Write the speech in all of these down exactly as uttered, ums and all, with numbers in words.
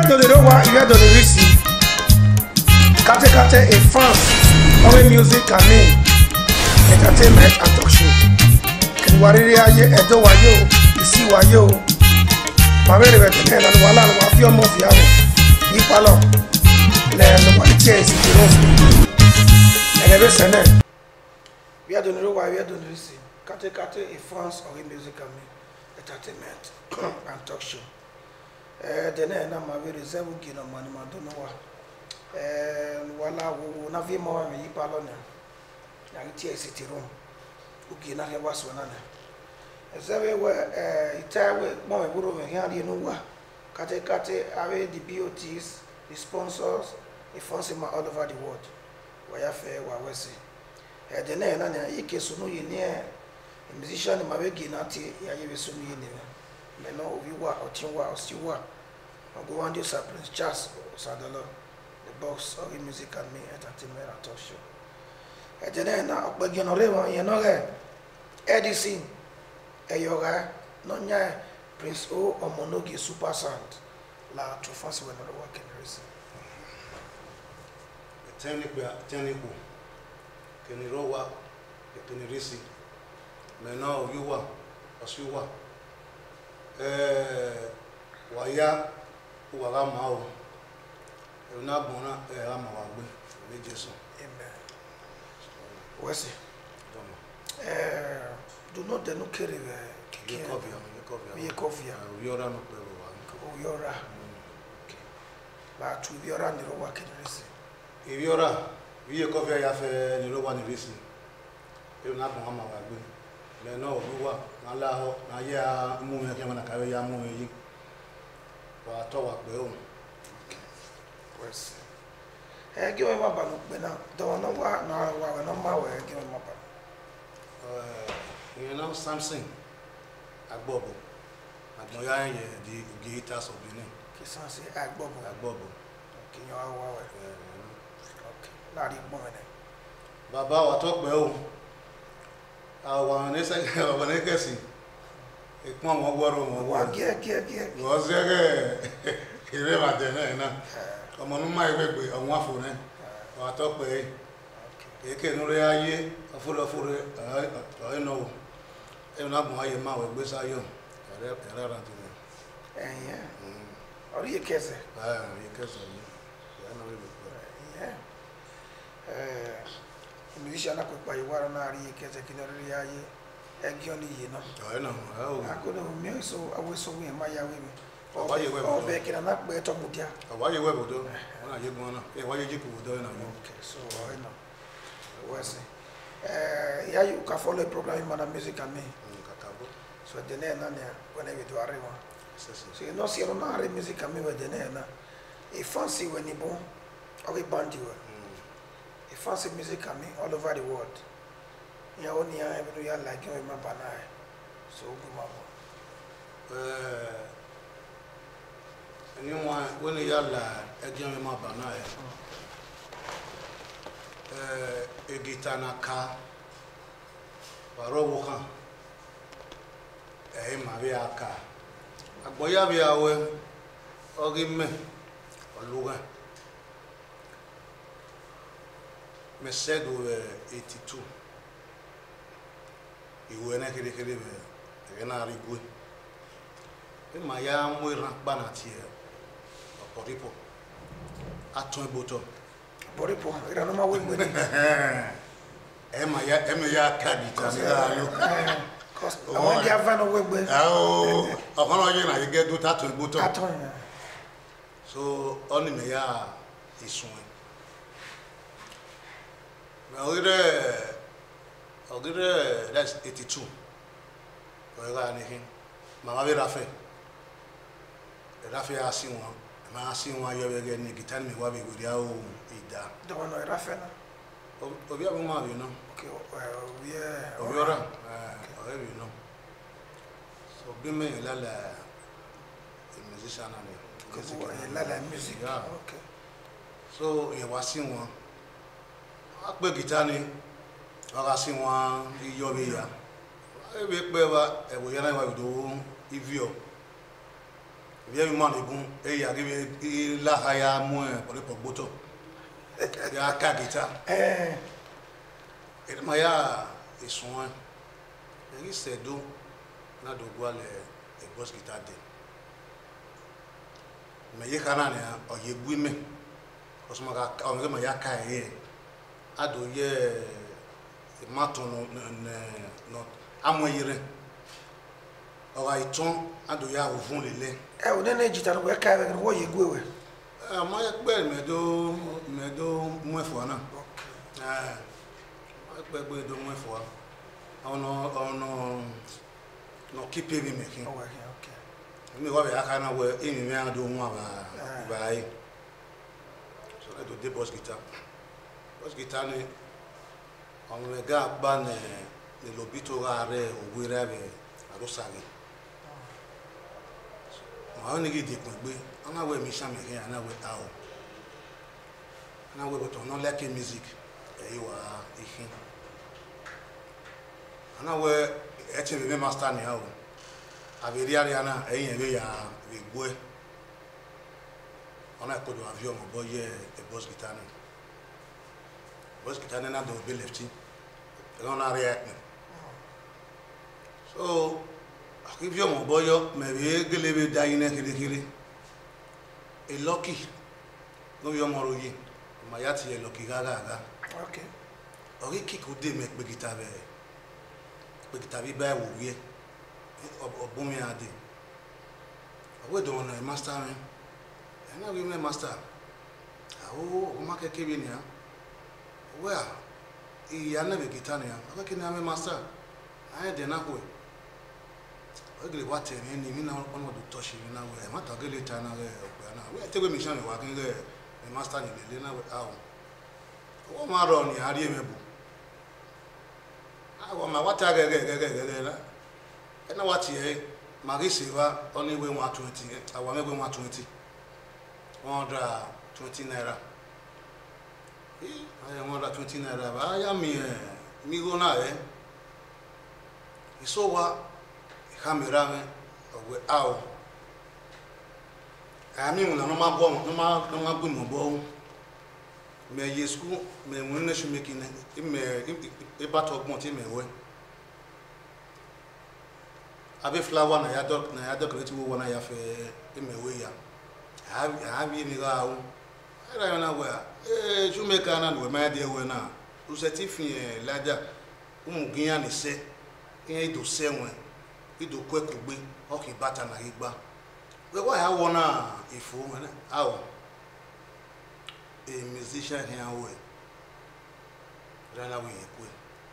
vient de l'Europe, il vient de la Russie. Kate Kate et France, on met musique à main, entertainment and talk show. Kenwariri aye edo wayo, isi wayo. Mabere bete ne na wala no afio mo fi awo. Yi palo. Le no wali chase ti ro. Ele be sene. Vient de l'Europe, il vient de la Russie. Kate Kate et France, on met musique à main, entertainment and talk show. Eh dene na mabere zebu gina mani madono wa. Eh wala wo na vi mo mi palo ne na ti city room uki na hewa so na ne ezewe we eh itawe mo me buru me ya ri no wa kate kate ave the B O Ts, the sponsors, the funds all over the world wa ya fe wa wese eh de na na na ike so no ye ne musician ma we gina ti ya ye so no ye ne me no obi wa otinwa osiwa ogo one day Prince Charles Sadalo box of music and me entertainment and talk show. E jene na opegin orewa yen no re Edison Eyoga no nya Prince O Omonogi Super Sound la to fancy when no work in racing. Technique technique keni rowa keni racing me no yuwa osiwa eh waya wa mao na bona e ama wa gbe le Jesu amen wesi eh do not de no kere we ke kovia we kovia we ora no pe wa we ora okay ba tu we ora ni ro wa ke resi e we ora we kovia ya fe ni ro wa ni resi e na bon ama wa gbe le no oluwa na la ho na ya mu me ke na ka ya mu yi wa to wa pe o pues eh give me my balo be na do no wa na wa no ma we give me my balo eh you know something agbobo agboya ye di guitars of Benin ki san se agbobo agbobo ki yan wa we okay la ri gbon ne baba wa to pe o àwọn ni se àwọn ni kesi ipon mo gboro mo wa ge ge ge wo se ge ire ma de na na ọmọ nu ma iwe gbe àwọn afo ne wa to pe e ke nu re aye afulo fure o eno e na gbon aye ma we gbe sayo ere ere ran ti eh yeah ori kese ah ye kese ni ya na we yeah eh musician na ko pa iwara na ri kese ki no ri aye e gi oni ye no o eno o akodo mi so awe so we ma ya we mi Awaye we o be kina na pe to mudia awaye we bodo ona ye gbon na e waye jiku bodo na yo okay so I know what's eh ya you can follow the program in Mana Music and me kakabo so the na na when we do are one so so you know see no are music and me with the na e fancy when you born okay band you e fancy music and me all over the world ya oni ya every year like you remember na so go mabo eh ni wa woni yalla ejan me ma bana e eh egitana ka paro wo kan e ma bi aka agboya bi awe ogi me oluga me said we eighty-two iwe na kede kede be e na rigwe e ma ya mo ran bana ti Boripo aton boto Boripo ira no ma we gbe e ma ya e me ya kadita ni la yo cause I want ya van we gbe oh okono ye na ye get do taton boto aton so oni me ya isun me ogire ogire that's eighty-two o ga ni hin mama be rafe rafe asi won ma si won ayo be ni gitan mi wa be gori a o ida do no era fena obi abu ma bi no okay we yeah obi ora eh o be no so bi me la la musician na music la la music okay so e wa si won a pe gitan ni wa si won iyo be ya e be pe wa e wo ya na wa do ivio Bien man bon et il arrive il la haya moins pour le boto. Ya ka guitar. Eh. Et maya et soin. Il c'est do na do gwa le e boss guitar de. Mais il kana ne o ye gwi me. Ko so maka o me ya ka ye. Ado ye maton no no amoyire. Ora iton ado ya ovun lele. Eh o nene guitar no ka be wo ye gwe we. Ah ma ya pe me do me do mo fo na. Ah. Ma pe gbe do mo fo. Ono ono no keep me making. Oh okay. Me wa be aka na we emi me ado ho aba ba yi. So I do the boss guitar. Boss guitar ni on le ga ba ne le lobito ga re o gwe re be ado sare. Ma oni gi di kun gbe ana we mi sha me ke ana we awo. Ana we but no like music e wa ihin. Ana we e che be master ni awo. Averi ariana e yen be ya we gwe. Ona ko do avion mo boye e boss guitar ni. Boss guitar na do be lefty. E ona react. So if you mo boyo me be gele be dayine kiri kiri. E lucky. No yo mo royi. Ma ya ti e lucky gaga gaga. Okay. Ori ki ko de me pe guitar be. Pe guitar bi ba wo wie. Obumi ade. Awe do na master me. Na we me master. Awo o ma keke bi ni a. Where e ya na be guitar ni a. Aka ki na me master. Aye de na ko. Ogele wa te ni mi na ono do touch ni na we. Ma ta gele ta na we o na. We te we mission wa kin ge me master ni le na we awo. O ma ro ni ari me bu. Awo ma wa ta ge ge ge ge na. Na what ye Marisiva only way one twenty, I want me one twenty, one hundred twenty naira. I am one hundred twenty naira, but I am me, me go now, eh? So what? Hamirame, or out. I mean, no more bomb, no more, no more good bomb. May ye school, may win should make in a battle of Monty may way. Abe flower na ya dok na ya dok reti wo na ya fe emewe ya ha ha bi mi ga wo era na we eh Jamaica na we ma de we na u certify laja umu ginya ni se yen do se won ido kweku gbe o ki bata na igba we wa ha wo na ifo na awo a musician here we rana we ekwe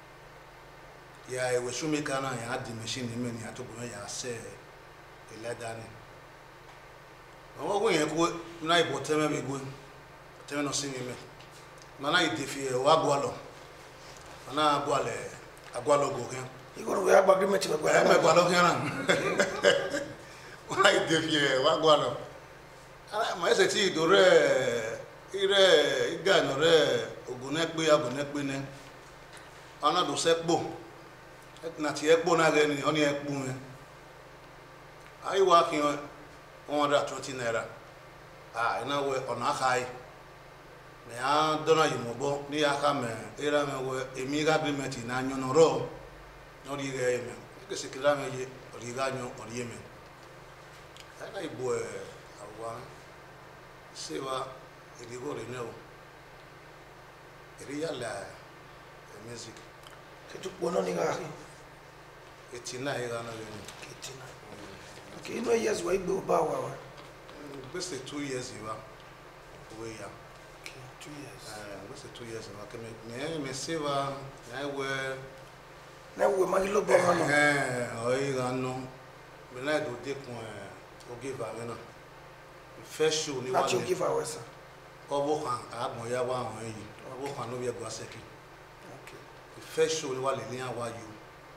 ya e we Jamaica na ya di machine me ni atobo ya se elada ni awon go yen ko na ibo teme me go teme no sin me na na idefi e wa gwalo na gwale agwalo go kan igoro we agba agreement me gwa me gwalo kan na wa idefi e wa gwalo ara ma ese ti do re ire iga no re ogun egbe agun egbe ni ana do sepo na ti ekpo na ge ni oni ekpo me ai wa kin one hundred twenty naira ah ina we ona khai me a dona yimobo ni aka me era me we emi ga agreement na anyo no ro no ri ge me ke se kila me ye ri ga anyo ori me ana ibo e awa se wa iri go re ne o iri ya la music ke tu bono ni ga eighty-nine era na gani eighty-nine okay no years wa igbe ba wa wa best two years iwa we ya okay two years eh best two years na ke me me me seva na we na we ma lo bo ma no eh o ira no me na do de kun eh o give am na first show ni wa na to give our sir obo kan agbon ya wa won yi obo kan no be gba seki okay the first show ni wa le ni awa you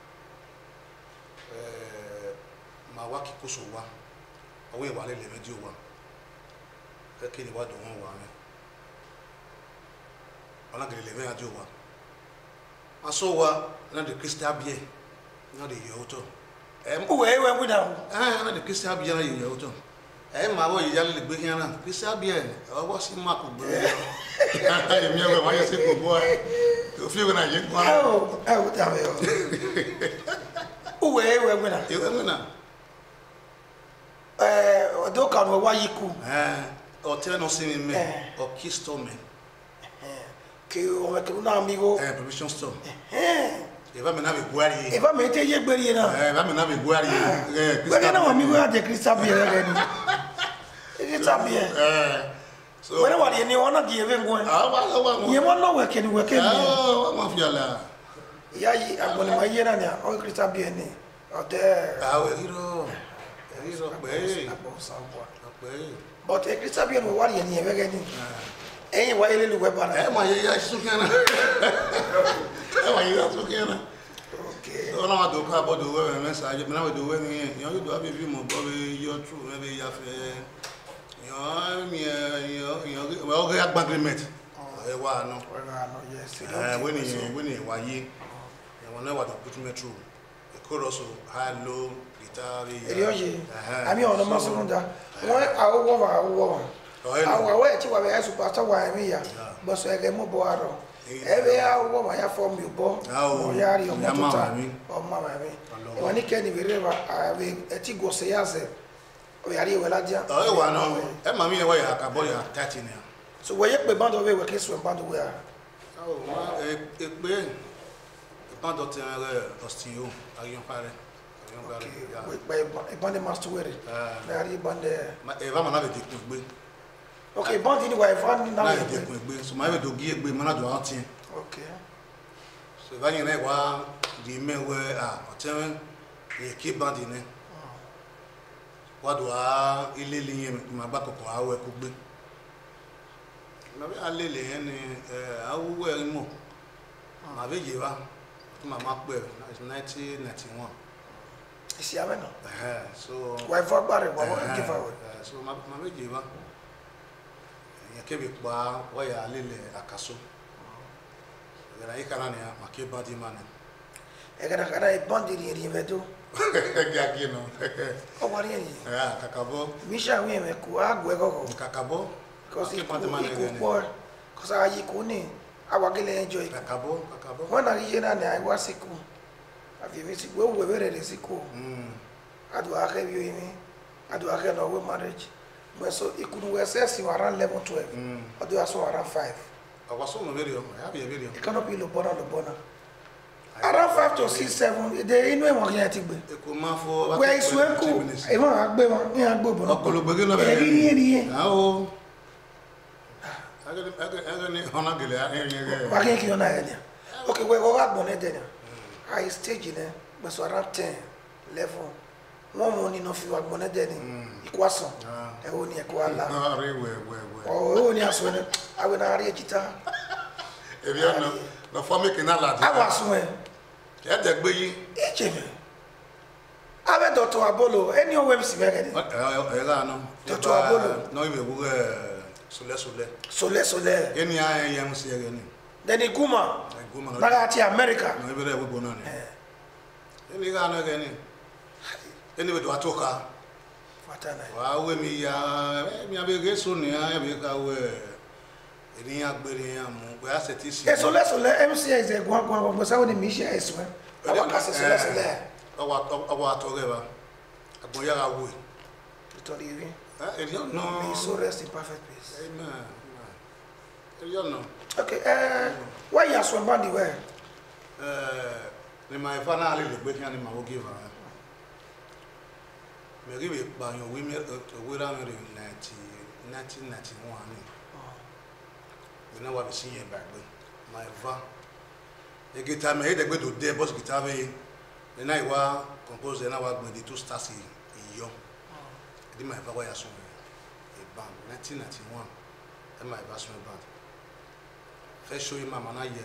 eh ma wa ki koso wa owo e wa le le meji wa ke kini wa do won wa me ona gele le meji wa aso wa na the crystal beer na the yoto em we we we down eh na the crystal beer na yoto ẹ máa wọ ìyá lè gbé yẹn náà Christian bien ọwọ́ sí máàkù gbé yẹn èmi ẹ̀wẹ̀ wáyé sí gbogbo ẹ̀ òfin ìwé náà yé gbọ́n. ẹ o ẹ o tà mí o uwe ewe gbé náà. ìwé mi náà. ẹ ọdún kan wọ wáyé kú. ọtí ẹnu sí mi mẹ ọkí store mi. kí ọmọ kìlú náà mi wo. provision store. ìbá mi náà mi gbọ́ àríyé. ìbá mi tẹ́ yé gbérí yẹn náà. ìbá mi náà mi gbọ́ àríyé. gbẹ́gẹ́ náà wọ́n mi wọ́n àjẹ Christian bien rẹ ni. Christian bien. wẹ́rẹ́ wà ní wọn náà kì í yẹ fẹ́ ń gbọ́ ẹ. ìyẹn wọn náà wẹ̀kẹ́ ni wẹ̀kẹ́ ni. wọ́n máa fi àlà. ìyá yìí agbọ̀nìmọ̀ yé náà ni ọ Christian bien ni ọ̀tẹ́. àwọn èrò èrò pẹ́ pẹ́. but Christian bien wọ́n wà ní ẹni yẹn fẹ́kẹ́ ni. ẹ̀yin wáyé lé lùwẹ́ bá náà. ẹ máa yẹ ya sókè náà ẹ máa yẹ ya sókè náà. ọlọ́run àti òkú àbọ̀dọ̀ wẹ́wẹ́ mẹ́sàn-án ajẹ́ bí náà wẹ́dọ̀ wẹ́ nìyẹn ìyẹn yóò dọ̀ ábẹ́bí mọ̀ bọ́ bẹ́ yọ tù ẹ bẹ́ yà fẹ́ ìyẹn ọ̀gẹ́ agbangrement ẹ wà nù. wẹ́nìyẹn wẹ́nìyàn wáyé ẹ̀wọ̀n náà wà tó kútu mẹ́tò ìkórọ̀sọ halo gitari. èrè ọ̀yẹ́ àmì ọ̀nà mọ́sọ́nù dá wọ́n àwọ̀ wà àwọ̀ wà àwọn àwọ̀ ẹ̀ tí wà bẹ́ẹ̀ ẹ̀sùn pàtó wà ẹ̀mí yà bọ́sọ̀ ẹ̀gẹ́ mú bọ́ àrọ̀ ẹ̀bẹ̀ àwọ̀ wà yà fọ́ mi bọ́ ọ̀yà rí ọmọ tó ta ọmọ màmí ìwọ̀n ní kẹ́ni bèrè wà ẹ̀tí gòsè yà sẹ̀ ọ̀yà rí ìwẹ̀ lájà. ọ̀ wà náà ẹ̀ màmí yẹn wọ̀ yà àkàbọ̀ yà tààtì ni. so wọ́n yẹ pé báńdọ̀ wẹ̀ wẹ̀ kí sùn báńdọ̀ wẹ̀ à. èpè báńdọ̀ tẹ̀ ẹ̀ ọ̀sìn yóò ayọ̀nparẹ́. ìbọn de master wẹ̀rẹ̀ náà rí ìbọn de. ìbá mọ̀ náà lè dẹkùn gbé. ok ìbọn ti ní wà ìfọ́ ní náà lè dẹkùn gbé sọmọ ẹ̀rọ ìdògí ẹgbẹ́ mọ́nà jọ àwọn tiẹ̀. ok. so ìbá yẹn náà wá di mẹ́wẹ́ à ọ̀tẹ́wẹ́ èké báńdì ní. wádùn á ilé lẹ́yìn ìmọ̀ àgbà kọ̀kọ̀ àwọ̀ ẹ̀kọ́ gbé. ìmọ̀ alẹ́ lẹ́yìn ni àwọ̀ ẹ̀ mọ̀ màbí yìí wá tó màmá pẹ̀ nineteen ninety one. isi ame no eh so wa ifo agbare wa wa give away so ma ma meje ba ya ke bi pa wa ya lele akaso era yi kana ni ma ke ba di man e kana kana e bandi ri ri vedo ga ki no o wa ri ni ah kakabo mi sha wi me ku agwe gogo kakabo ko si ku ku po ko sa yi ku ni awagele enjoy kakabo kakabo wana ri yena ni ai wasiku avivi si we we bere de siku mm adu ake bi yimi adu ake no we marriage but so ikunu we say si around eleven twelve mm adu aso around five awaso no bere o ya bi bere o cannot be lo bona lo bona around five to six seven de inu e mo yan ti gbe e ko ma fo we isu enku e mo agbe mo ni agbe bo no okolo gbege no bere ri ri ri ah o aga aga aga ni ona gele ya ni wa ke ki ona ya ni okay we go back bonnet then high stage ne but so around ten eleven one money no fi wa gbona de ni ikwason e o ni e ko ala ah re we we we o o ni aso ni awe na ari ejita e bi no no for make na la awa sun e e de gbe yi ejeme awe doctor Abolo any o web si bere ni e ga no doctor Abolo no ibe bu sole sole sole sole eni a ye mu se ye ni then iguma na ati America no ibe re we bona ni eni ga no ge ni eni be do atoka fatana wa we mi ya mi abe ge so ni ya be ka we eni agbere ya mu we aseti si e sole sole M C is e gwa gwa gwa sa woni mi she esu awa ka se sole sole awa awa atoge ba agbon ya ga we to live ah e no may so rest in perfect peace amen e no okay eh why you so bandi we eh ni my final le gbe kan ni ma wo give am me ri be pa yan we mi we ra mi nineteen ninety-one ni we na wa be sin ye bagbe my va e guitar me e de gbe do de boss guitar be ni na iwa compose na wa gbe di two stars iyo e di my va wa ya so e band nineteen ninety-one e my va so band first show ma mana ye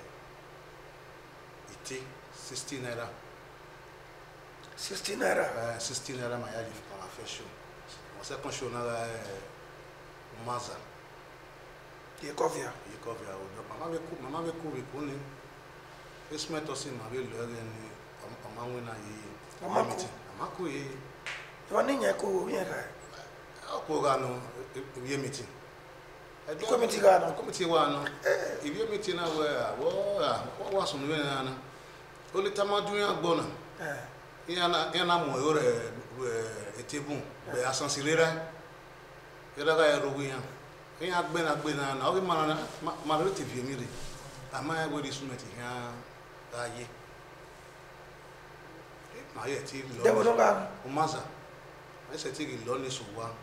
ite sixty naira sixty naira eh sixty naira ma ya for my first show my second show na Maza ye coffee ye coffee o mama be ku mama be ku be ku ni esmet o si ma be lo re ni mama we na ye mama ku mama ku ye won ni yen ku yen ka Ko no e meeting. Committee ga no. Committee wa no. E bi meeting na we wo wo wa so no na na. Oli tamadu ya gbo na. Eh. Yana yana mo yore etebu be asansirera. Yara ga ero wi yan. Yan agbe na agbe na na o bi ma na ma re T V mi re. Ama ya we di sumeti yan aye. Ma ye ti lo. Debo no ga. O maza. I said ti lo ni so wa.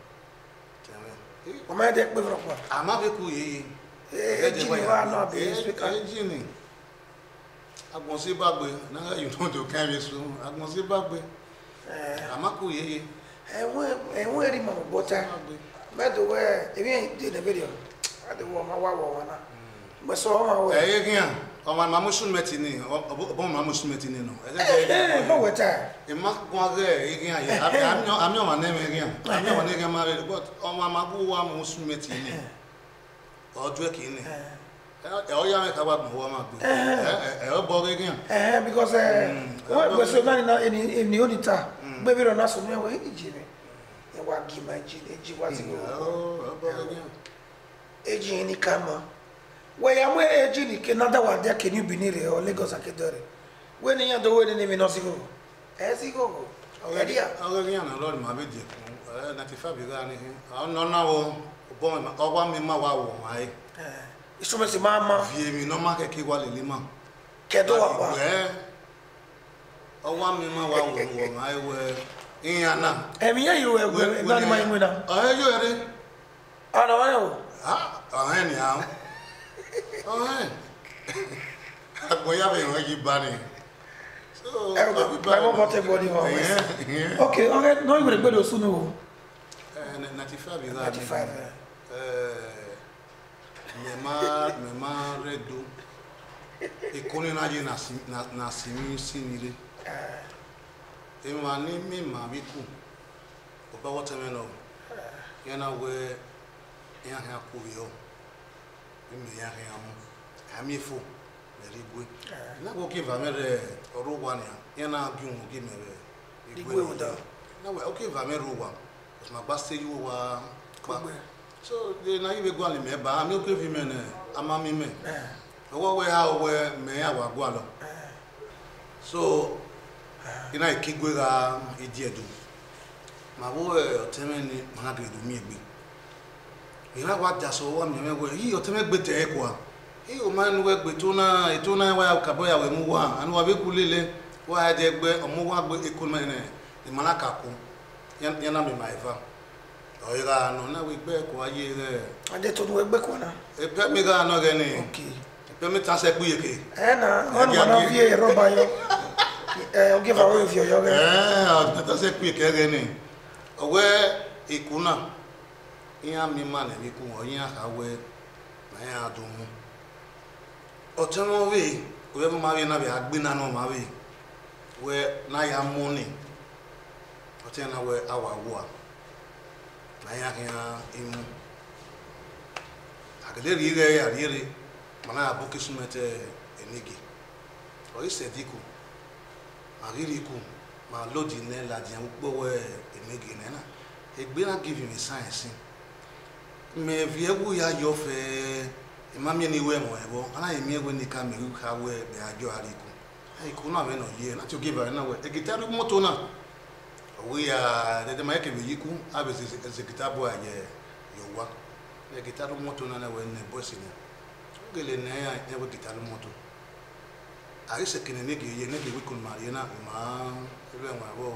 O ma de pe fro kwa. Ama be ku ye. Eh, jini wa no be speaker. Eh, jini. Agbon si bagbe na you know to can be so. Agbon si bagbe. Eh, ama ku ye. Eh, we eh we ri mo bota. Me do we e bi dey the video. Ade wo ma wa wo na. Mo so ma we. Eh, ye kian. O ma ma musu meti ni. O ma musu meti ni no. Eh, no we ta. E ma kwa ge ye kian ye. Ami ami o ma na me kian. Ami o ma ne kian ma but o ma ma bu wa musu meti ni. O ju ki ni. Eh, o ya me ka ba mo wa ma gbe. Eh, eh, o bo ge kian. Eh, because eh we so na na ni ni onita. Gbe bi ro na so me we iji ni. E wa gi ma ji eji wa ti go. Oh, o bo ge kian. Eji ni kama. We ya mo eji ni ke nada wa dia ke ni binire o Lagos akedore. We ni ya do we ni mi no si go. Eh si go. O dia. O ge kian na lo ma be je. Eh, ninety-five ga ni. O no na wo bo me o wa mi ma wa wo ai. Eh. Iso me si mama. Vie mi no ma ke ki wa le le ma. Kedo wa ba. Eh. O wa mi ma wa wo wo ai we. Inyana. Eh mi ya you we na ni ma yin na. Eh yo ere. Ana wa yo. Ah, ah ni a. Oh. Agboya be won yi ba ni. So, I won't want body one. Okay, okay, no you gbe do sunu. Eh ninety-five ga. ninety-five. Eh me ma me ma redo. E koni na je na na na simi sinire. Eh. E ma ni mi ma bi ku. O ba what me no. Yana we ya ha ku yo. Mi ya ha mu. Ami fo. Very good. Na go give amere orugwa ni yana gun give me igwe oda. Na we okay va me rugwa. Because my best you wa so the na you go ali me ba mi okay vi me na ama mi me. Eh. Owo we ha we me ya wa gwa lo. So ina ikigwe ga idi edu. Ma wo oteme ni ma ga edu mi egbe. Ina wa da so wa mi me we yi oteme gbe te kwa. Iyo man we gbe to na eto na wa ka boya we mu wa anu wa be kulele wa de gbe omu wa gbe ekun me ne e malaka ku yan yan na me mai va o ira no na we gbe ko aye re ade to we gbe ko na e pe mi ga no ge ni okay e pe mi ta se ku yeke eh na on na vie roba yo eh o give away of your yoga eh o ta se ku yeke ge ni o we ikuna yan mi ma na mi ku o yan ka we na yan adun mu Otomo we we ma we na be agbina no ma we we na ya money otena we awa wo na ya ya imu agele ri re ya ri re mana abuki sumete enigi o ise diku agiri ku ma lodi ne la di gbo we enigi ne na egbe na give me science me vie wu ya yo fe Imami ni we mo ebo ana emi egwe ni ka meru ka we be ajo ariku ai ku na me no ye na to give na we e gitaru moto na we ya de de ma ke be yiku abe se se gitabu aye yowa e gitaru moto na na we ne boss ni gele na ya e we gitaru moto ari se kene ne ge ye ne ge we kun mari na ma ebe nwa bo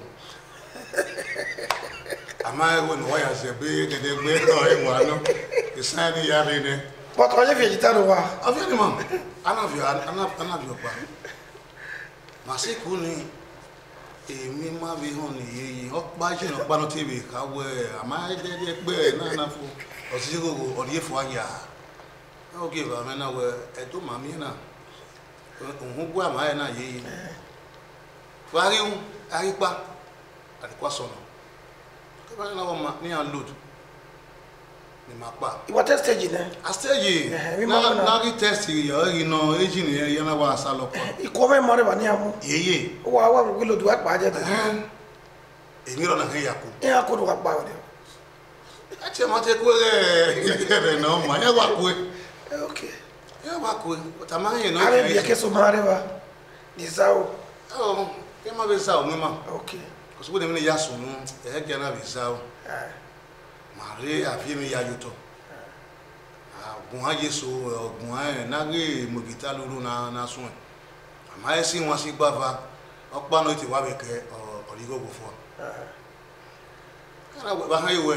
ama we no ya se be de de gbe to e wa no isani ya be ne but o je vegetarian wa afi ni ma ana vi ana ana vi opa ma se ku ni èmi ma bi hon ni yeyi o pa je no pa no tv ka we ama de de pe na na fu o si gogo o die fu aya o give am na we e to ma mi na ohun gwa ma na yeyi wa ri un ari pa ati kwa so no ko ba na wo ma ni an load ni ma pa iwa test stage na a stage na na ri test yo ri no engine ye na wa sa lo pa iko me mo re ba ni amu yeye wa wa ro lo du pa je de èmi ro na kan yaku e akodo wa pa o de Ache mate ko re no ma ya wa ko. Okay. Ya wa ko. Tamanye no. Ale bi ke so mare ba. Ni zao. Oh, ke ma be zao mi ma. Okay. Ko so de mi ya so no, e ke na be zao. Ah. Mare afie mi ya yuto. Ah, gun aye so gun aye na ge mo gita luru na na sun. Ama e si won si gbava. Opa no ti wa be ke origo go fo. Ah. Kana ba han yewe.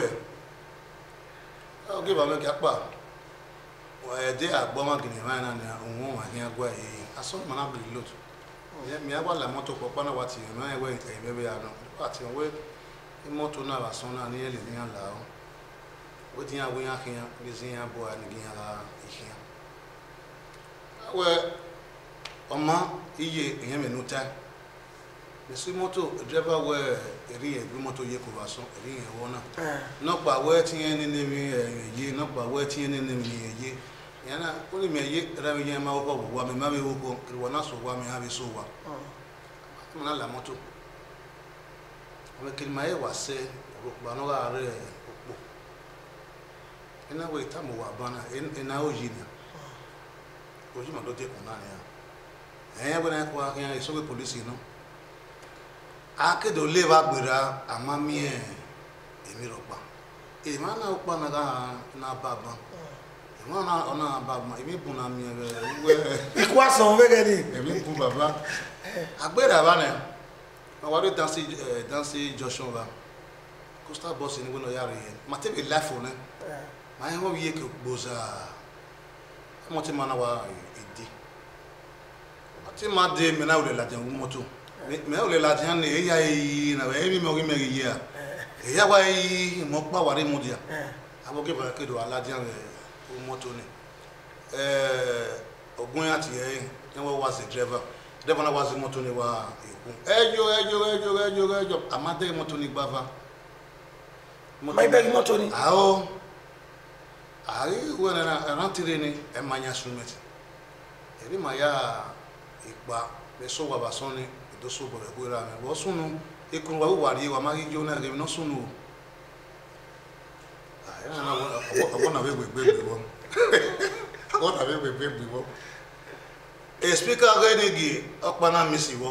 O ge ba me ke pa. Wa e de agbo ma gini ma na na ohun wa ni agwa yi. Aso ma na bi lot. Mi agwa la moto ko pa na wa ti ma yewe e bebe ya no. Pa ti we moto na ba so na ni ele ni ala o. We ti ya we ya kiyan, bi zin ya bo ani gi ala ikiyan. We Oma iye eyan me no time. The sweet moto driver were eri e moto ye ko baso eri e wona no pa we tin ni ni mi ye no pa we tin ni ni mi ye yana ko ni me ye ra mi ye ma wo ko wa me ma be wo ko ri wona so wa me ha be so wa na la moto o ke ma ye wa se ro ba no ga re opo ina we ta mo wa bana ina o yi ni o ji ma do te ko na ya eh we na ko ya so we police no ake do le ba gbera amami e emi ropa e ma na opa na ga na baba e ma na ona baba emi bu na mi e we Iku asan we ge ni. emi bu baba agbera ba na ma wa do dansi dansi Joshua ba Costa boss ni we no yare yen ma te be life one ma he wo ye ke gboza mo ti ma na wa edi ma ti ma de me na o le la jan moto me o le la jan ni ya yi na we mi mo ki me yi ya e ya wa yi mo pa wa re mo dia abo ke ba ke do ala jan o moto ni eh ogun ati e en wo was a driver driver na was moto ni wa eku ejo ejo ejo ejo ejo amade moto ni gbava My bag moto ni. awo ari wo na na tire ni e manya sumet eri ma ya ipa be so wa ba son ni do so bo be ra me wo sunu ikun wa wa ri wa ma ri jo na re no sunu ah era na wo na we we we wo wo na we we we wo e speaker ga ni gi opa na mi si wo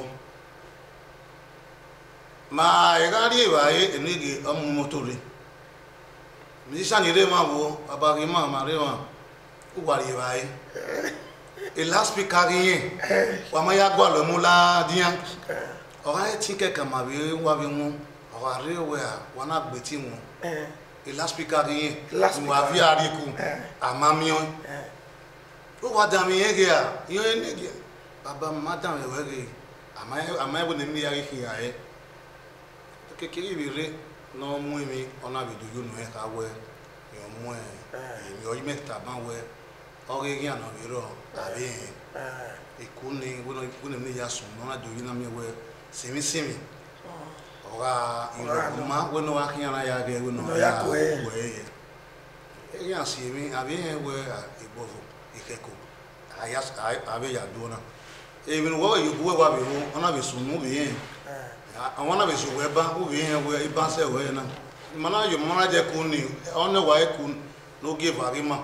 ma e ga ri wa e ni gi omu moto ri mi sa ni re ma wo abari ma ma re ma u wa ri wa e e last speaker yin wa ma ya gwa lo mu la dian o ha ti ke kan ma bi wa bi mu o ha re we a wa na gbe ti mu Eh. e last speaker yin Last wa vi ari ku amami o o wa da mi ye ge a yo ni ge baba madam e we ge ama ama bo ni mi ya ki ya e ke ke bi re no mu mi ona bi do yo no e ka we yo mu e mi o yi meta ba we o ge gi ana bi ro abi ikuni wono wono mi ya sun na do yina mi we simi simi ora iro ma wono wa kiana ya ge wono ya we e ya simi abi we ibovo ikeko aya abi ya do na e mi wo yu we wa bi wo ona bi sun mu bi yen awon na bi so we ba wo bi yen we iba se we na mana yo mana je ku ni ona wa e ku no give arima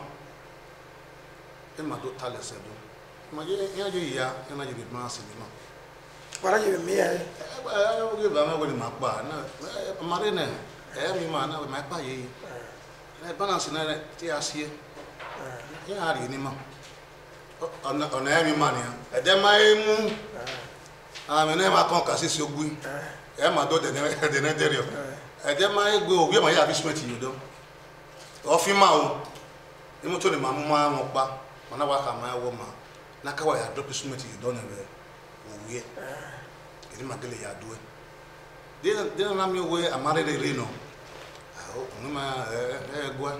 e ma do tale se do ma je ya je ya na je bi ma se ni ma Para je mi ya. eh o ge ba ma go ni ma pa na ma re na e mi ma na ma pa ye na balance na ti asie ya ri ni ma ona ona mi ma ni e de ma e mu a me na ma kon ka si si ogbu e ma do de ne de ne de rio e de ma e go wi ma ya bi smart you do o fi ma o e mo to ni ma mu ma mo pa ona wa ka ma wo ma na ka wa ya drop smart you do na be o wi e ma gele ya do e de de na mi we amare de reno ah o no ma e gwa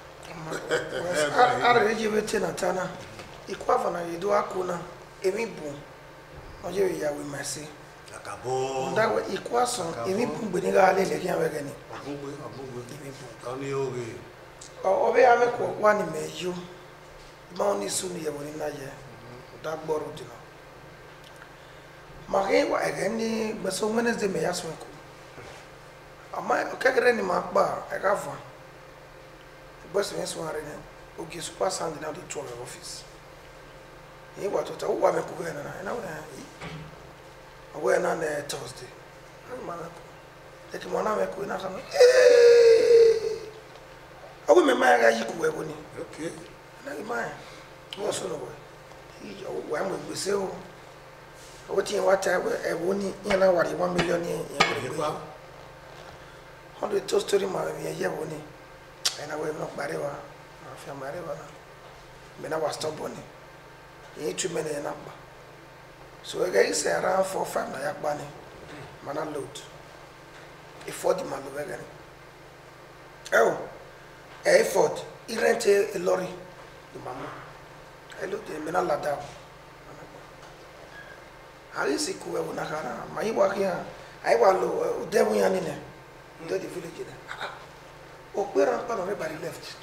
Ara je bete na tana. Iku ava na yedo akuna emi bu. Oje ya we mase. akabo Ndawe iku asan emi bu gbe ni ga le le kian we gani. agugwe agugwe Emi bu. oni oge O obe ame ko wa ni meju. Ma oni su ni ye woni na ye. Da gboro di na. Ma ge wa ege ni gbeso Wednesday me ya so ko. Ama o kekere ni ma pa e ka fa. boss when so are okay super sound now the two of office he what to who am ko na na na we na na Thursday man e ki mo na me ko na so eh awu me ma ga yi ku we boni okay na ma mo so no we wa mo gbese o o ti wa ta e boni yen na wari one million yen yen ko on the to story ma me ye boni e na we no bare wa afia bare wa na me na wa stop boni ye tu me na na ba so we ga say around four five na ya ba ni mana load e for the man we ga ni oh e Ford he rent a lorry the mama I look the mena lada ali siku we na kara mai wa kia ai wa lo debu ya ni ne do the village ne o pera pa no everybody left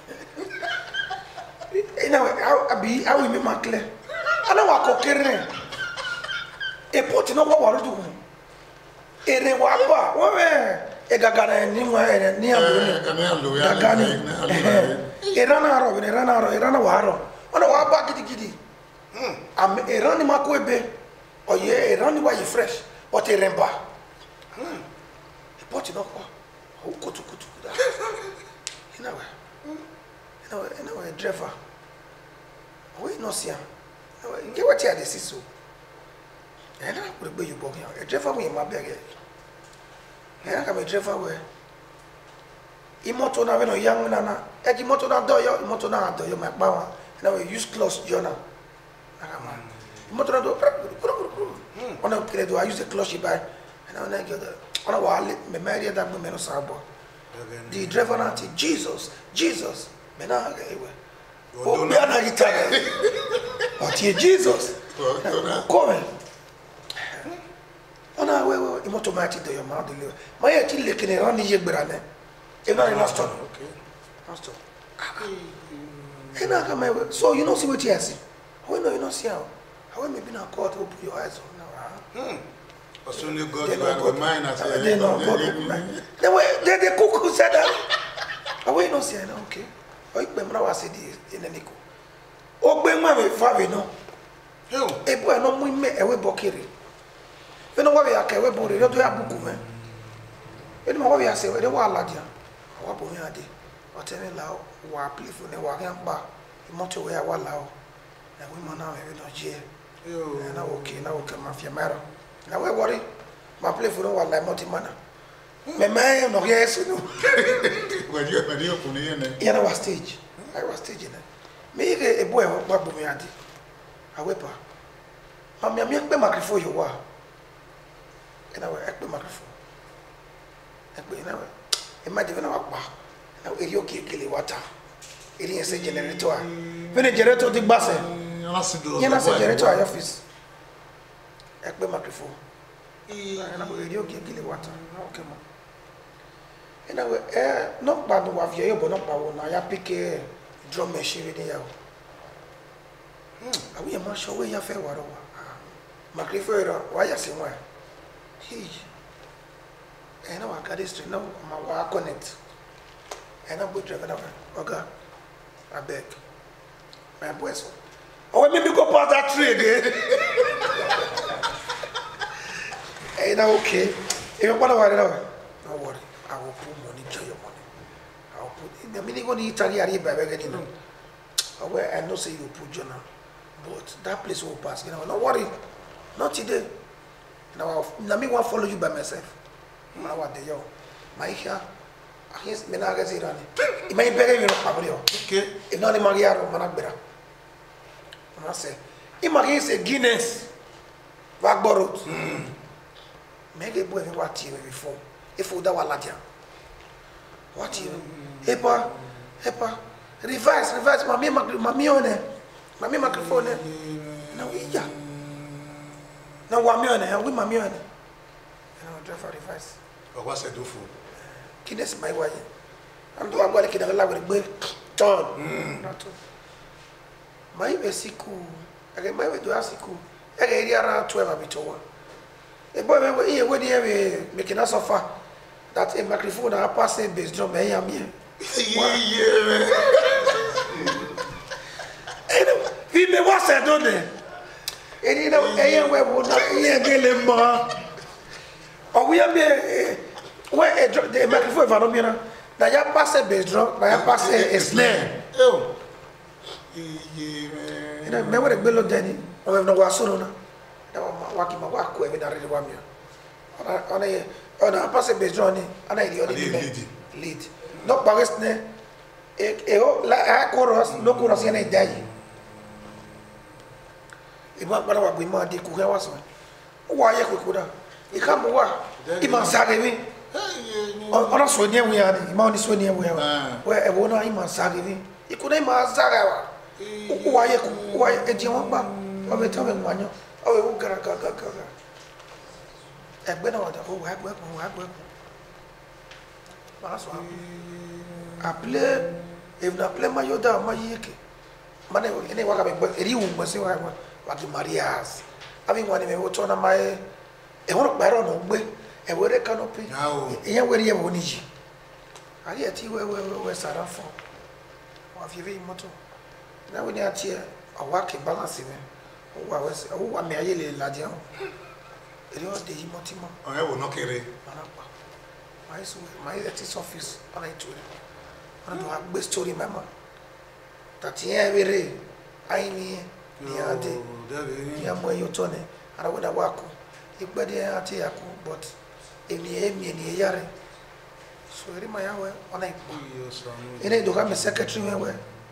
ina abi awi me makle ana wa kokere e poti no wa wa do ere wa ba wo me e gagara ni mo ere ni abu ni gagani era na ro ni era na ro era na wa ro ona wa ba gidi gidi hmm am era ni mako ebe oye era ni wa yi fresh but e remba hmm e poti no ko o kutu kutu da ina wa ina wa ina wa driver we no sia nge wa ti ade siso ena ko gbe you bo e driver we ma bege ena ka me driver we imoto na we no yang na na e ki moto na do yo moto na do yo ma pa wa na we use clutch journal aka ma imoto na do ona kire do I use the clutch by and I na get ona wa me marry that me no sabo the driver na ti Jesus Jesus me na ga ewe o be na gitana o ti Jesus come ona we we imoto ma ti do yo ma do le ma ye ti le kene ran ni je gbera ne e na na stop okay na stop ena kama so you know see what you see how you know you know see how how maybe na court open your eyes on now hmm also only God will mind as they know God they way they they cook who said that how you know see na okay o ipe mra wa se di eneniko o gbe nwa me fa we no yo e bo no mu me ewe bokiri we no wa we aka ewe bo re do ya buku me e no wa we ase we de wa aladia wa bo mi ade o tell me la wa play for ne wa kan ba moto we wa la o na we mo na we no je yo na okay na okay mafia mara na we worry ma play for wa la moto mana me me no yes no when you when you put in ne ya na wa stage I was stage na me ke e boy wa bo mi ade awepa ma mi mi pe microphone yo wa e na we e pe microphone e pe na we e ma de na wa pa na eri o kekele water eri ese generator when the generator the bass you na se generator at office e pe microphone na eri o kekele water na okay mo e na we eh no pa no wa vie yo bo no pa wo na ya pick drum machine we dey ya hmm awi ma show we ya fe wa ro wa microphone ro wa ya se wa hi e na wa ka dey street na ma wa connect and I'm going to drive another. Okay, I beg. My boys. Oh, let me go past that tree again. Hey, now okay. If you want to worry, don't worry. I will put money to your money. I will put in the minute when you tell you, I will. I know say you put journal, but that place will pass. You know, don't worry. Not today. Now, let me want follow you by myself. I want the yo. My here. Yes, me na ga zira ni. Imai bere mi no pabrio. Okay. E no ni magiaro managbera. Mana se. Imagi se Guinness. Wagboro. Mm. Mege boy me wati we before. If oda waladia. Wati. Epa. Epa. Reverse, reverse mami mami one. Mami microphone. Na we ya. Na wa mi one, we mami one. Na drive reverse. What was it do for? Guinness my way. I'm the one going to la with a turn. Not my siku. I get my way to Asiku. I get around twelve a bit over. A boy, where do you making us offer that a microphone are passing based drum? I am here. Yeah. He may was a don't they? And you know, I will not get him more. Or we are where the microphone for Romina. Now you pass a bass drum, now you pass a snare. Oh. You know, remember the bill of Denny? I have no wasuna. Now walking my walk with the ready one. On a on a pass a bass drum, and I the only lead. Not Bagasne. Eh, la chorus, no chorus in a day. Iba para wa bima di ku hewa so wa ye ku kuda I kam wa I ma sage mi ona so nie wi ani ma oni so nie wi wa we e wo na I ma sage mi I ku na ma sage wa wa ye ku wa e di won ba o be ta me wanyo o we wo gara ga ga ga e gbe na wa da o wa gbe ko wa gbe ma so a play if na play ma yoda ma yeke mane ene wa ka be eri wu mo se wa wa Waki Marias. Having one in a water, my a one baron of way, a word canopy. Here where you want it. I hear tea where we're Sarah for. Or if you very motto. Now we are here, a walking balancing. Oh, I was, oh, I may a yellow ladian. It was the Motimo. I will not carry. My my latest office, and I told him. I do have best story, mamma. That here very I mean. Dia ade dia mo yotone ara wona wako igbade ate yako but eni emi eni yare so eri ma yawe ona ipo ene do ka me secretary we we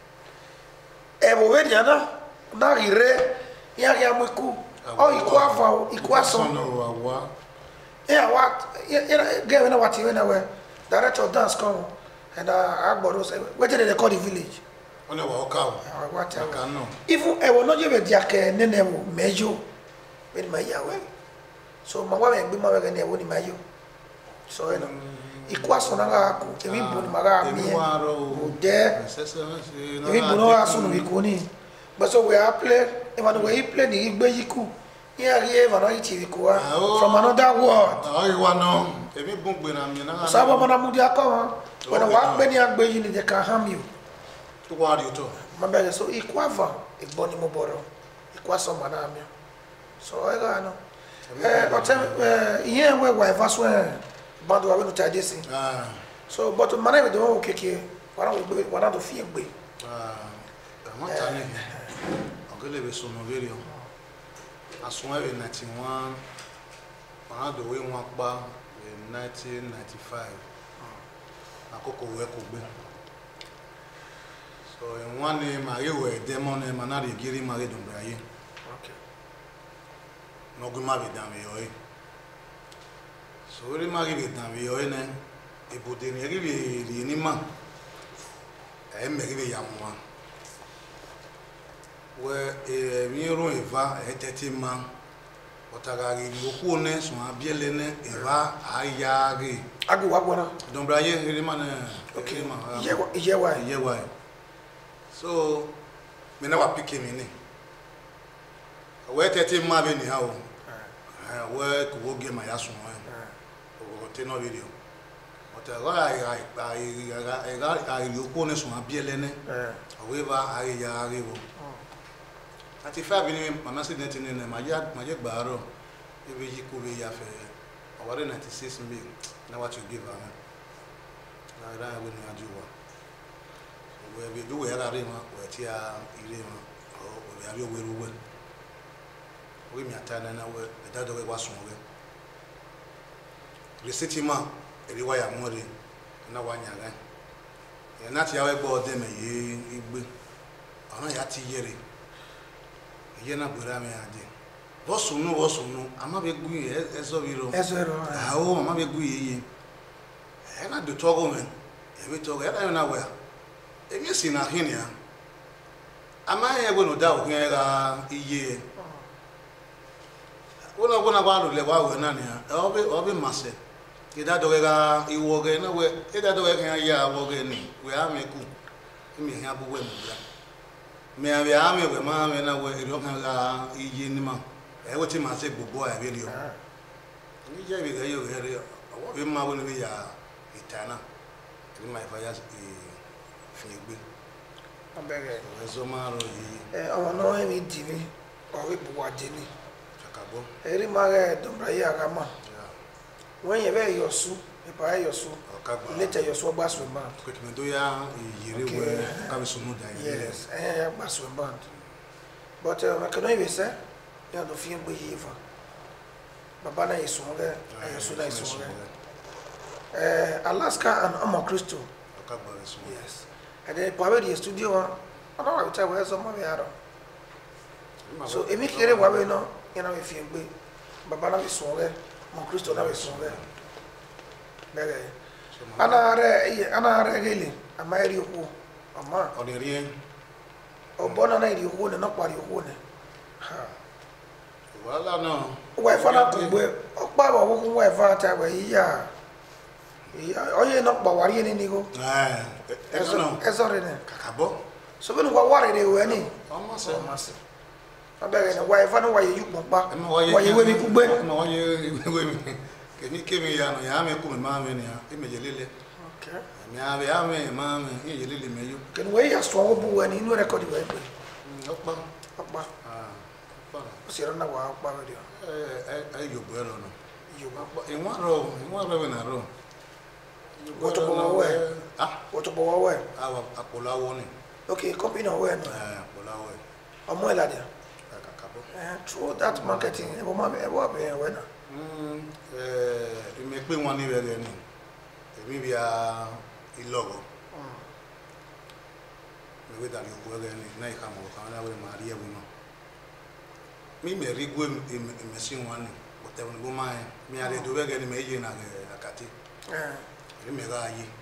e bo we dia na na gire ya ya mo ku o iku afa iku aso no awa e awa e ge we na wati we na we director of dance come and uh agboro say wetin dey call the village. Only walk out. What I can know. If I will not give a jack, then I will measure with my Yahweh. So my wife and my wife and my you. So it was on a cook, if we put my there, if we put our son, we couldn't. But so we are playing, if I way play the Ibejiku, here, here, from another world. Oh, you want to know? If you book when I'm in a Sabamudia, when I walk many are going, they can harm you. What you do? Mabele so ikwava iboni moboro ikwaso manamia so ega no eh otem eh iye we wa vaso eh bando wa no tadesi ah so but mana we do keke wara we wara do fie gbe ah mo tani ogele be so no very asun e ninety-one mana do we won pa in nineteen ninety-five akoko we ko gbe. So in one name, I were demon and another giri married on Brian. Okay. No good married down the So we married down the oil, and a put in a really man. I am very young one. Where a mirror eva a thirty man, what I give you coolness, one bielene, eva, ayagi. I go up one. Don't Brian, really man. Okay, yeah, why? Yeah, why? So, me never pick him in. Where thirty ma be ni ha o. Eh, where ko ge ma ya so mo. O te no video. O te ga ai ai ai ga ai yo ko ne so ma biele ne. Eh. O we ba ai ya ri wo. thirty-five ni mama se net ni ma ya ma je gba ro. E be ji ko be ya fe. O wa ninety-six me. Na what you give am. Na ra we ni ajuwa. We do we are a rima, we tia irima, or we are your will. We may attend and we that way was one way. The city man, a rewire more than no one young. And not your board them a ye, I know yati yeri. Yena Burame adi. What's no, what's no, I'm not a good as of you. As well, how am I a good? And I do talk woman. Every talk, I don't know where. If you see nothing here, am I able to doubt here a year? When I want to go to the Wawa, I'll be I'll be massive. If that dog you walk in away, if that dog can ya walk in, we are making me have a women. May I be army with mamma and away, you don't have a yen. Every time I say, boy, I will you. You gave it a year, I will be a eternal. kí ni máa fa yá fi gbé abẹ́rẹ́ ẹ̀zọ́ máa rọ yìí ẹ ọmọ náà ẹ̀mí dì mí ọ̀rẹ́ ìbùwà jẹ ni ṣàkàbọ́ ẹ̀rí máa rẹ̀ dọ̀mọ̀ra yìí ara mà wọ́n yẹ bẹ́ẹ̀ yọ̀sú ìpà ẹ̀ yọ̀sú ilé tẹ̀ yọ̀sú ọgbà swimban. kòkìmẹ̀ tó yá ìyèrè wẹ̀ káwé sunu dà yìí. yes ẹ̀yẹ yà gbà swimban but mẹkànnà ìwé sẹ́ yà ló fi ń gbé yìí fa bàbá náà yẹ sùn rẹ̀ ẹ̀ yọ̀sú náà yẹ sùn rẹ̀ ẹ̀ Alaska and ọmọ Kristo. yes ẹ̀dẹ̀ pàwé di studio wa ọ̀nà wà wíta wẹ́ẹ́ sọ mọ́ mi àrọ̀ so èmi kéré wàwé náà yẹn náà fi ń gbé bàbá náà fi sùn rẹ̀ ọmọ Kristo náà fi sùn rẹ̀ bẹ́ẹ̀ ana rẹ̀ ana rẹ̀ gẹ́lẹ̀ àmà ẹ̀rí òkú ọmọ ọ̀dẹ̀ rí ẹ̀ ọ̀bọ náà ẹ̀rí òkú ni náà parí òkú ni wàhálà náà wà ìfọ̀ náà kò gbé ọ̀pá àwọn òkú wà ìfọ̀ àti àwẹ̀ yíyá ọyẹ náà pọ̀ wárí ẹni nígo ẹ̀sọ́ rẹ̀ ni kàkàbọ́ sọ́bẹ̀ ní wà wà rẹ̀ wẹ̀ ni ọmọ sẹ́ ọmọ sẹ́ abẹ́rẹ́ ni wà ìfọ̀ náà wà yẹ yúpọ̀ pa wà yẹ wẹ́mi kúgbẹ́ wà yẹ wẹ́mi kèmí kémi ya nù yà mí kú mi máa mi nìyà ẹ̀mí yẹ lélẹ̀ ẹ̀mí àbẹ̀ yà mí máa mi ẹ̀ yẹ lélẹ̀ mẹ́yọ. kẹ́ni wọ́n yà sọ̀ ọ́ bú wẹ̀ ni inú rẹ́kọ̀dì wẹ̀ pé ọ̀pá ọ̀pá ó sì rẹ̀ náà wà ọ̀pá rẹ̀ dìọ̀. ẹ ẹ yòbó ẹ lọ nù ìwọ̀n rọ ìwọ̀n rọ ìwọ̀n rọ. Wotobọwọ ẹ wotobọwọ ẹ. awa akpọlawọ ni. ok company ọwọ ẹ nọ. akpọlawọ ẹ. ọmọ ẹ ladẹ. kakabo. through that marketing ẹ bọ ma ẹ bọ abẹ ẹ wẹ na. ẹmẹ pé wọn ní wẹrẹ ni èmi bí a ìlọgọ. mi wé dàbí òkú wẹrẹ ni náà ìka mọ̀ ọ̀kan náà wẹ̀ máa rí ẹ̀wù náà. mi mẹ̀rí gbé ẹmẹsí wọn ni bọ̀tẹ̀wọ̀n ni bó máa yẹ mi àlẹ́ ìdó wẹrẹ ni mẹ̀ ẹ́ yé nà kàtí. Eri mi ra ye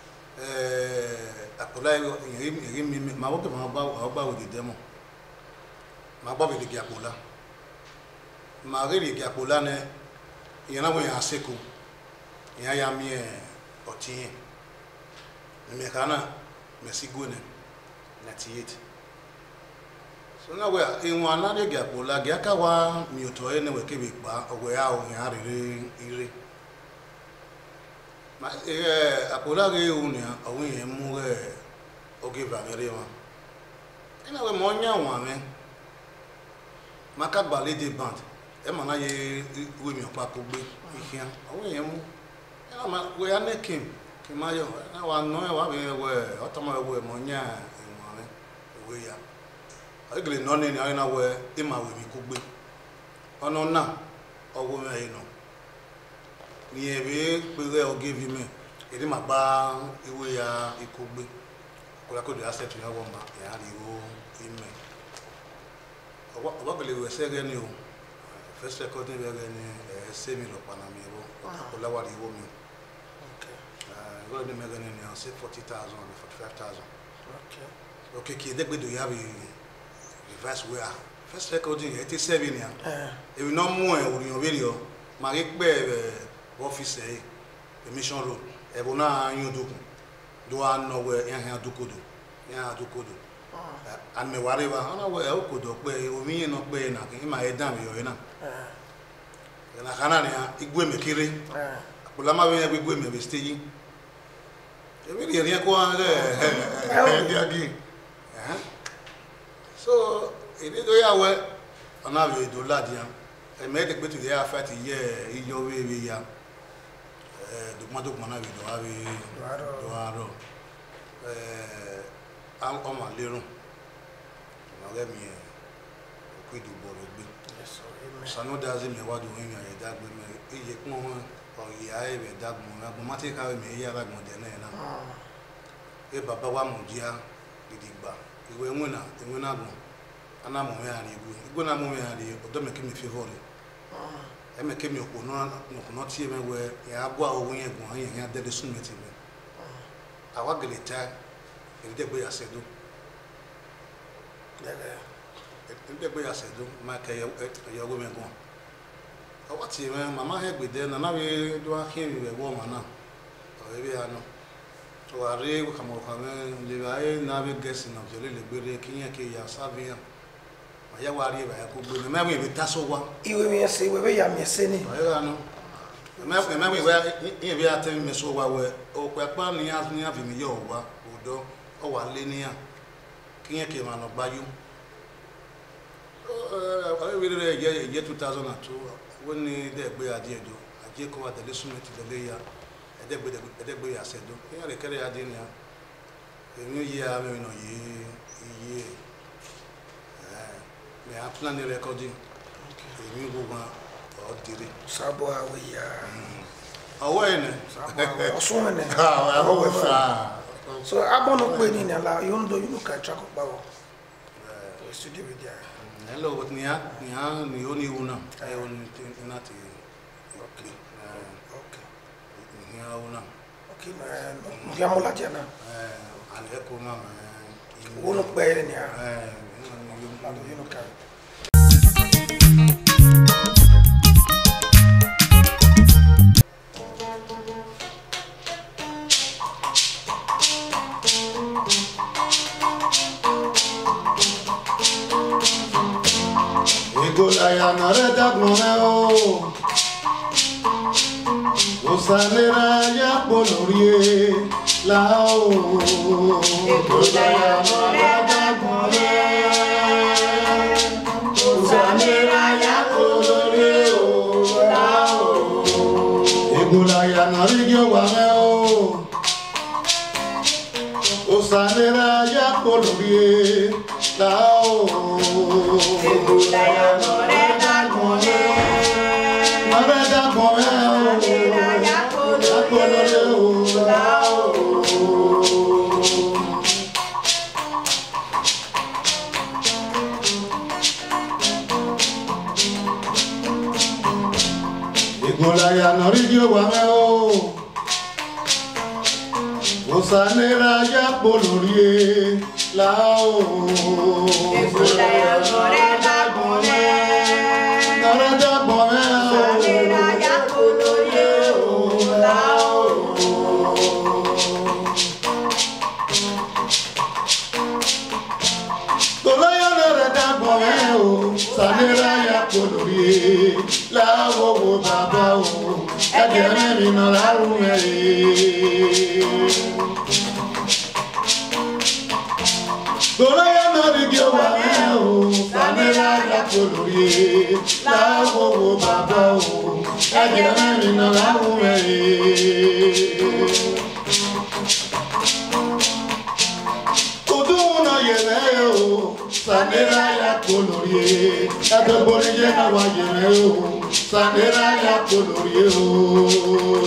akola eri eri mi ma wo ke ma ba ba wo de demo ma ba be de akola ma re de akola ne yen na wo yan seko yan ya mi e otin mi kana me sigo ne ninety-eight so na we e won na de akola ge aka wa mi oto e ne we ke be pa owe ya o yan re ire ma eh apola ge unia awon yen mu re oge vamere wa ina we mo nya won ame maka gbale de band e ma na ye we mi opa ko gbe ihian awon yen mu ina ma we anekin ki ma yo na wa no e wa be we otomo we mo nya won ame we ya agele no ni na we e ma we mi ko gbe ono na owo me yi no ni ebe pere o give me ede ma gba iwe ya ikogbe kola ko de asset ya wo ma ya ri o ime owa owa gele we se ge ni o first recording we ge ni e se mi lo pana mi ro kola wa ri wo mi okay uh go de me ge ni o say forty thousand or forty-five thousand okay okay ki de gbe do ya bi reverse we are first recording e ti seven ya eh e bi no mu e ori o be ri o ma ri pe office e emission road e bona yin dokun do an no we yan han dokodo yan dokodo an me ware wa ona we o kodo pe o mi yin no pe na ki ma e dan mi yo na eh na kana ni igwe mekere eh apola ma we igwe me be stage e bi ri ri ko an eh agi eh so e ni do ya we ona we do ladian e me de pe to ya fa ti ye iyo we we ya eh dogma dogma na we do ha we do aro eh am o ma lerun ma re mi e ku idu bo re gbe yes sanu da zi mi wa do yin ya da gbe me iye kun o ya e be da gbo na gbo ma ti ka me ya ra gbo de na na e baba wa mu dia gidigba iwe nwuna enwe na gbo ana mo ya ri igwe igwe na mo ya ri odo me ke mi favor e me ke mi okuno no kuno tie me we ya agwa owo yen gun yen ya de sun me ti me awa geleta e de gbe ya sedo e de gbe ya sedo ma ke ya ya go me gun awa ti me mama he gbe de na na we do akin we wo ma na o e bi ano to are ko kamo ka me le ba e na be guessing of jole le gbere kiyan ke ya sabian ya wari ba ya ko gbe me me be taso wa iwe mi ese iwe be ya mi ese ni o ya no me me me we in we atem me so wa we o pe pa ni as ni afi mi yo wa odo o wa le ni a kiyen ke ma no gbayu eh we re ye two thousand two when ni de gbe ade edo aje ko wa de sumet de le ya ede gbe ede gbe ya sedo kiyen re kere ade ni a emi ye a me no ye ye eh me a plan the recording emi go wa o dire Sabo awe ya. Awe ne. Sabo osun ne. Ah, awe fa. So abono pe ni na la you know you can track up bawo. Eh studio with ya. Hello, what ni ya ni ya ni oni una. Ai on na ti. Okay. Okay. Ni ya una. Okay man. Ngia mola jana. Eh, ale ko ma. Wono pe ni ya. Eh, you know can. Egolaya nareda gboneo Osanera ya polorie lao Egolaya nareda gboneo Osanera ya polorie lao Egolaya narigyo wameo Osanera ya polorie lao Egolaya nareda gboneo nareda gboneo ya polorie lao Egolaya narigyo wameo Osanera ya polorie lao Egolaya nareda gboneo nareda gboneo Osanera ya polorie lao Egolaya nareda gboneo Osanera ya polorie lao wo baba o ede mi no laru ere Egolaya narigyo wameo Osanera ya polorie lao wo baba o ede mi no laru ere Oduna yere o Osanera ya polorie ede borije na wa yere o Osanera ya polorie o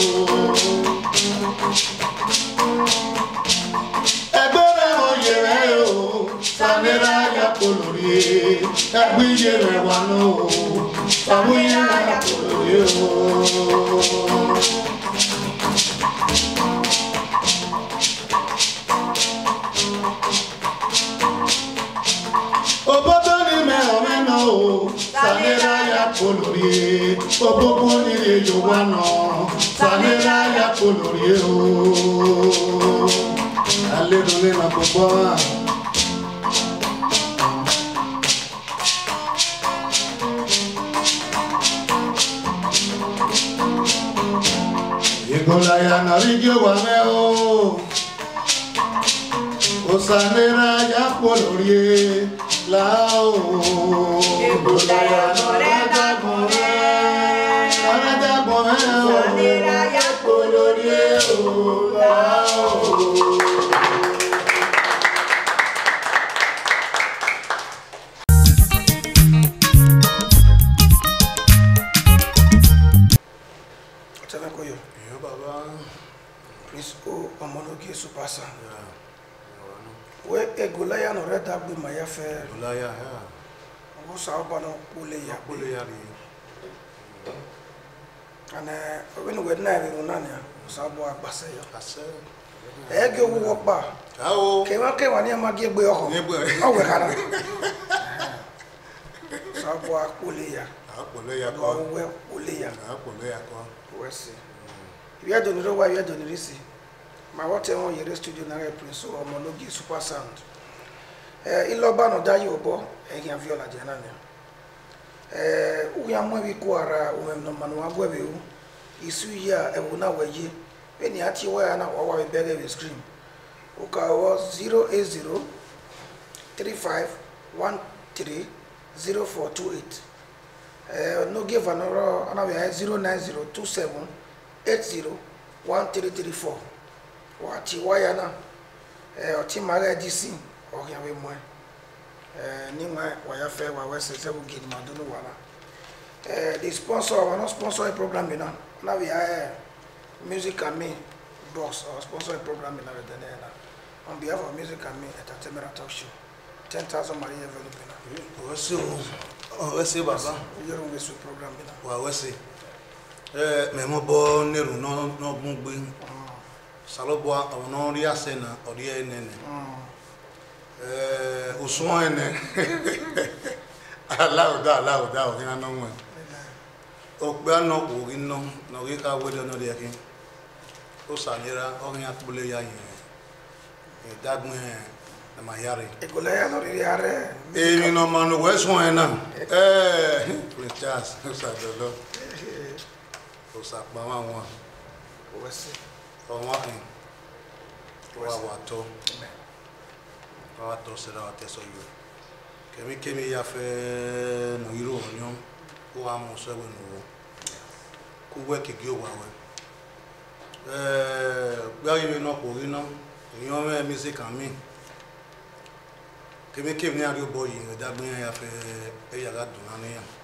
Egbere o yere o Osanera ya polorie egbi yere wa no Osanera ya polorie o Obodo ni me o me no Osanera ya polorie Obobo ni ejo wa no Osanera ya polorie o Alledole na popo Egolaya narigyo wameo Osanera ya polorie lao Egolaya nareda gboneo nareda gboneo Osanera ya polorie lao Tana koyo. Yo baba. Please o omonoge super sound. We Egolaya nareda gbe maya fe. Egolaya ha. Wo sa oba no pole ya. Pole ya ri. Ana we no we na ri una ni sa bo agbase yo. Ase. E ge wo pa. Awo. Ke wa ke wa ni ma ge gbe oko. Ni gbe. O we kana. Sa bo pole ya. A pole ya Go ko. we pole ya. A pole ya ko. We see. We are doing ro wa we are doing risi. Ma what e won yere studio na Prince so omonoge super sound. Eh iloba no da yobo e yan viola jana ni. Eh u ya mo wi ko ara o em no manu agwe we u isu ya e wona waye eni ati wa na wa wa beg we screen o ka was zero eight zero three five one three zero four two eight eh no give another another zero nine zero two seven eight zero one three three four wa ti wa ya na eh o ti mara D C o ya we mo eh ni ma wa ya fe wa we se se bu gidi ma do no wala. Uh, the sponsor, we not sponsor a program, you know. Now we are Music and Me boss, or sponsor a program in on behalf of Music and Me Entertainment Talk Show. Ten thousand Maria Velopina. What's it? Oh, what's it, Baba? You're on this program, you know. Well, what's it? Eh, me mo bo neru no no bungbe. Salobo o no ri asena o ri enene. Eh, osun ene. Lauda, lauda, o kina no mo. O gba no ko ri no, no ri ka we no de kin. O sanira o rin atubule ya yin. E dagun e ma yare. E ko le ya no ri yare. E mi no ma no we sun e na. Eh, Charles, o sa do lo. O sa pa wa won. O se. O wa kin. O wa wa to. O wa to se la te so yo. Kemi kemi ya fe no iro onyo ko amo so we no ku we ke gi o wa we eh gba yi no ko ri no eyan me music and me kemi kemi ni ari obo yi da gbe ya fe e ya ga dun na ni yan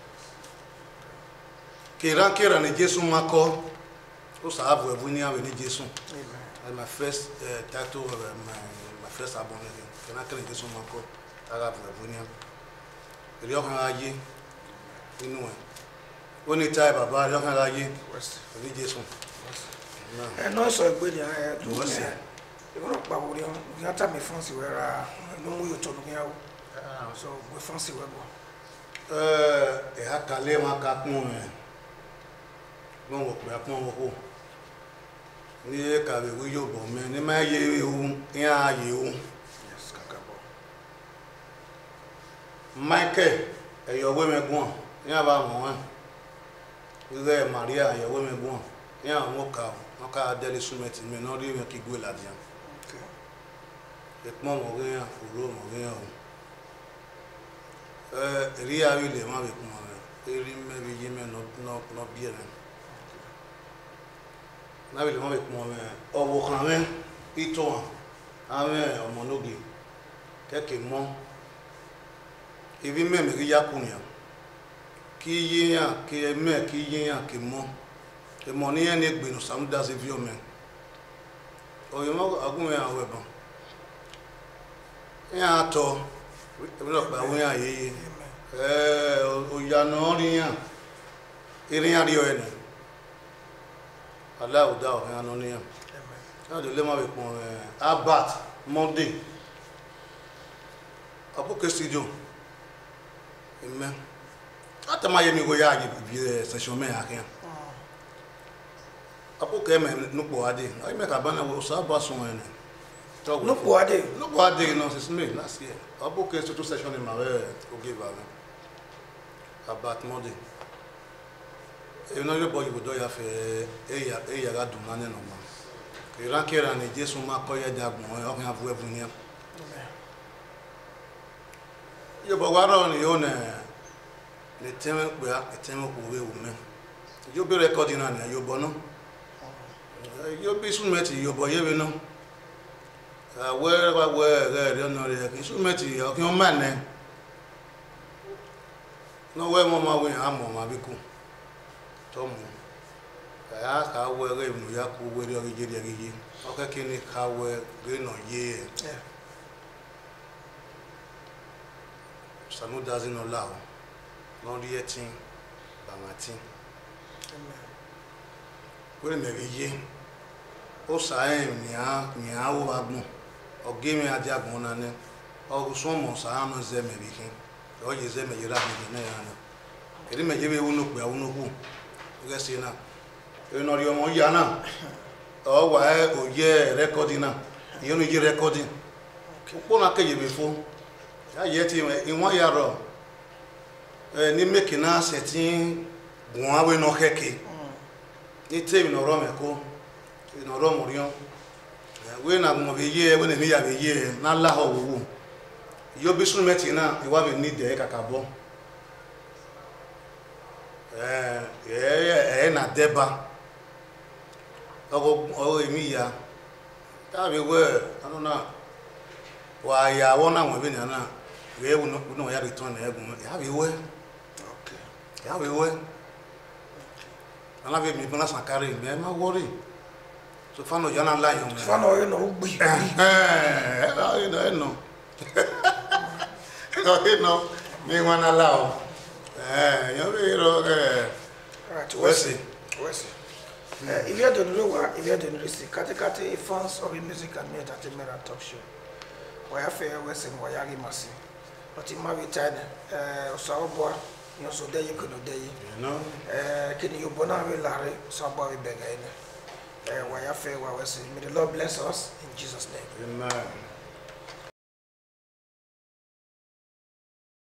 ke ran ke ran ni Jesu mako o sa avo ebu ni awe ni Jesu and my first uh, title of uh, my my first album ke na kele Jesu mako ara Bunia. The young aye, you know. Only type of bad young aye, religious one. And no, so good. I do was it. You know, but we got to be fancy where no more you told me out. So we fancy web. Uh, a Hakalema Kakmoon. No work, we have no work. Near Kavi, we you, man, in my you, yeah, you. Michael, your women go. Yeah, about one. You there, Maria, your women go. Yeah, walk out. Knock out Delhi Summit, may not even keep good at them. The mom of Gaya, for room of Gaya. Uh, Ria will the Mavic Mother. Maybe you may not not not be them. Now, the Mavic Mother, or walk away, eat on. I'm a monogi. Take him more. Ebi me me ya kunya ki yiyan ki me ki yiyan ki mo e mo ni en egbe no sam da se vi o me o yo mo agun ya we bon ya to e lo pa won ya ye eh o ya no ri yan irin ari o ene Allah o da o yan no ni yan na de le ma be pon abat monday apoke studio. Amen. Ata ma yemi go ya ji session me akin. Apo ke me no po ade. Ai me ka bana wo sa ba so ene. No po ade. No po ade no se me last year. Apo ke so to session me ma we o give am. About Monday. E no le boy go do ya fe e ya e ya ga dun na ne no ma. Ke ran ke ran ni Jesu ma ko ye da gbon o kan afu ebu ni. Yo bogwaro ni yo ne le teme pe a teme ko we wo me yo be recording na ni yo bono yo be sunmeti yo boye we no a we wa we re re no re ki sunmeti yo ki o ma ne no we mo ma we amo ma bi ku to mu ya ka we re mu ya ku we re ge re ge o ka kini ka we re no ye Sanu doesn't allow non rietin bamatin we me ye o sa en ni a ni a wo agun o ge mi ade agun na ne o so mo sa anu ze me bi kin o ye ze me yira mi na ya na eri me je be wonu pe awonu ku o ge se na e no ri omo ya na o wa e o ye recording na ye no ye recording o na ke ye be fo ya yeti inwa ya ro eh ni make na setting gun awe no keke ni temi no rome ko no romo rion we na mo be ye we na mi ya be ye na la ho wo yo bisu meti na e wa be ni de kakabo eh eh eh na deba ogo o emi ya ta be we anu na wa ya wona won be na we wu no ya return na egun ya be we okay ya be we ana be mi bona sankare me ma worry so fano jana la yo me fano yo no gbi eh eh no no no no mi wana lao eh yo be ro eh right wesi wesi eh il y a de nous wa il y a de nous ici kate kate fans of music and entertainment and talk show wa ya fe wesi wa ya rimasi oti ma we tane eh so obo yo so dey ko no dey no eh kini yo bona we lare so obo we bega ene eh wa ya fe wa wesi may the Lord bless us in Jesus name amen.